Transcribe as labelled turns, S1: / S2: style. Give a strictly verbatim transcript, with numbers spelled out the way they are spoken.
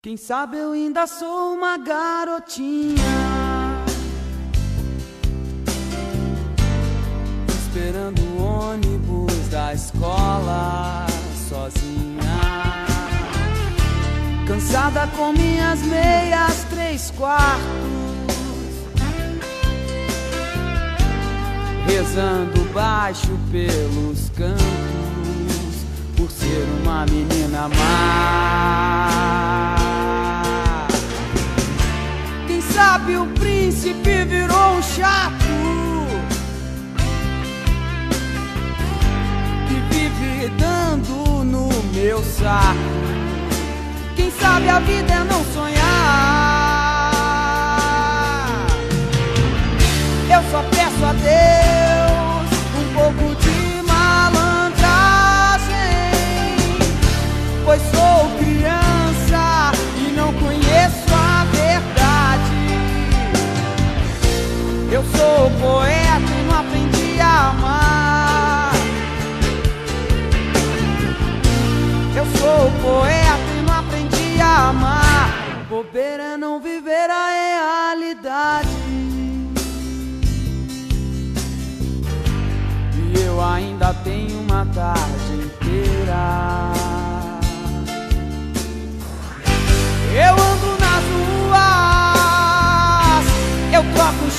S1: Quem sabe eu ainda sou uma garotinha, esperando o ônibus da escola sozinha, cansada com minhas meias três quartos, rezando baixo pelos cantos, por ser uma menina má. Quem sabe o príncipe virou um chato que vive dando no meu saco. Quem sabe a vida é não sonhar. Eu só peço a Deus um pouco de malandragem, pois sou criança e não conheço a verdade. Eu sou poeta e não aprendi a amar. Eu sou poeta e não aprendi a amar. Bobeira é não viver a realidade. E eu ainda tenho uma tarde inteira. Eu ando nas ruas, eu troco